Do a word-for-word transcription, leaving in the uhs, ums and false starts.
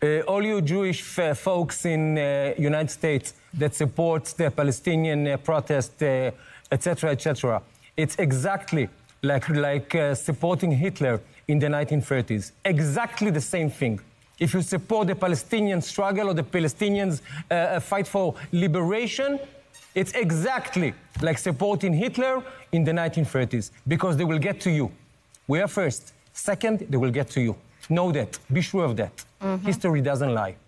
Uh, all you Jewish f folks in uh, United States that support the Palestinian uh, protest, uh, et cetera, et cetera. It's exactly like, like uh, supporting Hitler in the nineteen thirties. Exactly the same thing. If you support the Palestinian struggle or the Palestinians uh, fight for liberation, it's exactly like supporting Hitler in the nineteen thirties, because they will get to you. We are first. Second, they will get to you. Know that. Be sure of that. Mm-hmm. History doesn't lie.